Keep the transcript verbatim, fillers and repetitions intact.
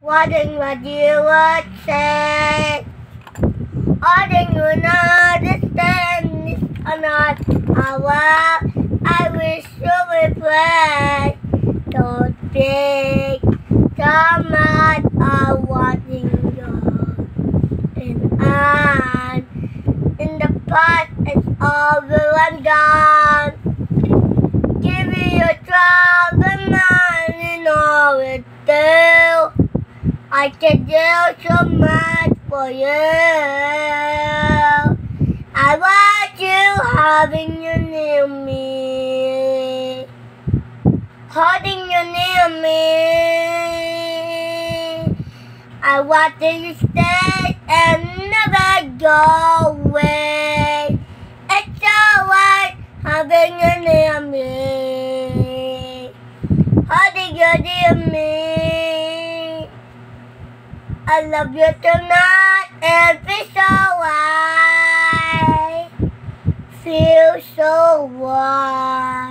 Wondering what you would say. Or do you understand this or not? How well I wish you would play. Don't think so much of watching you. And in the past, it's over and gone. Give me your trouble, man, you know it too. I can do so much for you. I want you having you near me, holding you near me. I want you to stay and never go away. It's alright having you near me, holding you near me. I love you tonight and feel so right, feel so right.